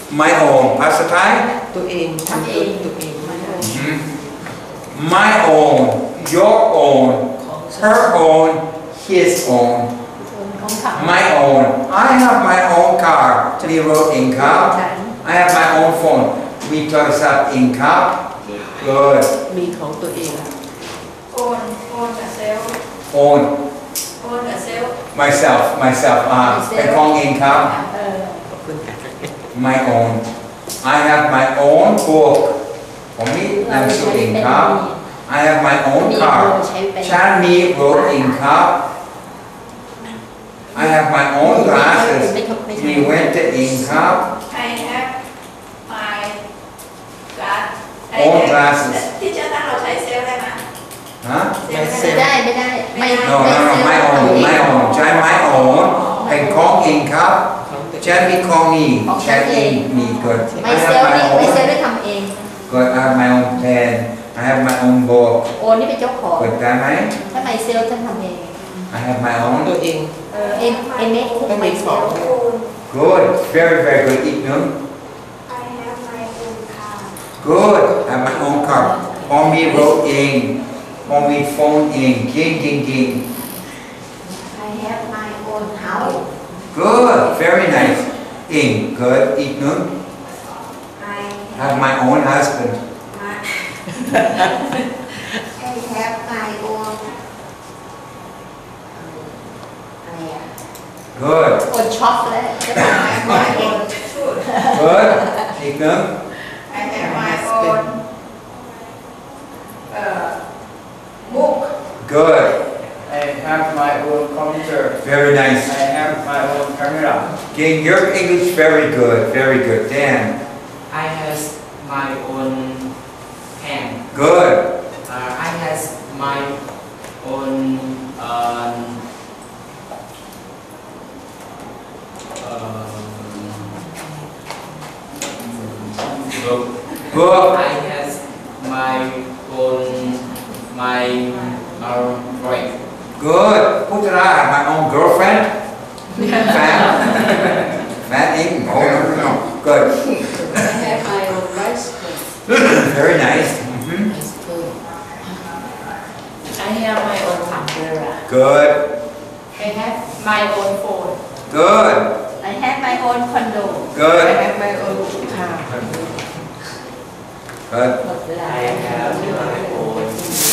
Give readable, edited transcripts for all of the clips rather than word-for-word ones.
my own ภาษาไทยตัวเองทำเองตัวเอง my own your own her own his own my own I have my own car มีรถเองครับ I have my own phone มีโทรศัพท์เองครับ good มีของตัวเองโอนกับเซลล์ own โอนกับเซลล์ myself เป็นของเองครับขอบคุณค่ะ my own I have my own book ผมมีหนังสือเองครับ I have my own car ฉันมีรถเองครับ I have my own glasses มีแว่นเองครับ I have my glass own glasses ที่จะตั้งเราใช้เซลล์ได้ไหมฮะไม่ได้ไม่ no my own ใช้ my own เป็นของเองครับฉันมีของนี้ฉันเองมีเกิดไม่เซลล์ได้ทำเอง good I have my own pen I have my own book โอนนี่เป็นเจ้าของเกิดได้ไหมถ้าไม่เซลล์ฉันทำเอง I have my own ตัวเองเอ็นเอ็กคุกไม่เซลล์ good very very good อีกหนึ่ง I have my own car good I have my own car พอมีรถเองพอมีโฟนเองเก่ง I have my own house good very nice เอง good อีกหนึ่ง I have my own husband my I have my own อะไรอ่ะ good โอนช็อปแล้วจะทำให้เอง good อีกหนึ่ง I have my own book good I have my own computer. very nice I have my own camera. King your English very good Dan I have my own pen. good I have my own book. book I have my own friend. good พูดรา my own girlfriend fan in oh no good I have my own bicycle very nice I have my own umbrella good I have my own phone good I have my own condo good I have my own car good หมดเวลา I have my own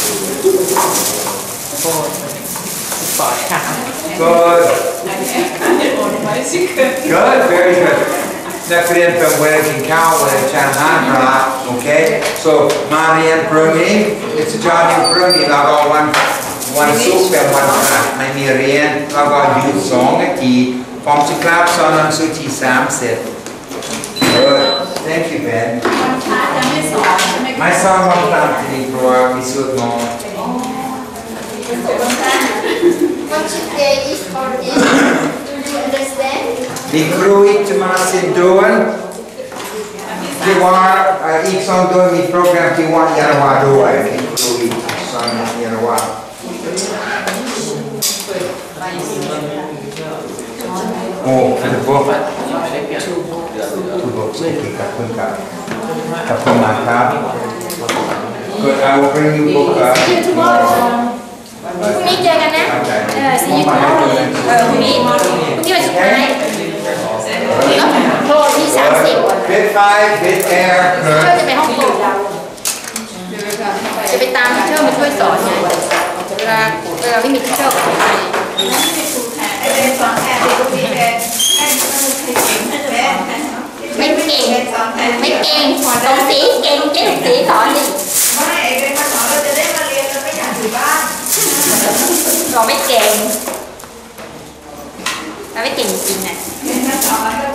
โฟนปอดค่ะ good I have my own bicycle good very good นักเรียนเป็นเวลากินข้าวเวลาฉันห้ามครับโอเค so มาเรียนพรุ่งนี้จะจอดอยู่พรุ่งนี้แล้วก็วันศุกร์เป็นวันพฤหัสไม่มีเรียนแล้วก็หยุด2 นาทีผมจะกลับสอนหนังสือที่30 good thank you Ben วันพระจะไม่สอนใช่ไหมไม่สอนวันพฤหัสที่เพราะว่ามีสวดมนต์ What today is for this do you understand มีครูอีกจะมาสิเดือนที่ว่าอีก2 เดือนมีโปรแกรมที่วันยานวาด้วยมีครูอีก2 ยานวาโอ้คือพวกทุกบทเกี่ยวกับคุณมากครับ Good I will bring you book see you tomorrow พรุ่งนี้เจอกันนะsee you tomorrow พรุ่งนี้วันสุดท้ายโทรที่30 bit 5 bit air ก็จะไปห้องกงจะไปตามทิเชอร์มาช่วยสอนไงเวลาไม่มีทิเชอร์ก็ไปไอเดนสอนแทนติดตัวแทนไม่เก่งไม่เก่งสอนสีเก่งเก่งสีสอนดิไม่ไอเดนมาสอนเราจะได้มาเรียนเราไม่อยากอยู่บ้านเราไม่เก่งเราไม่เก่งจริงๆนะเรียนมาสอนเรา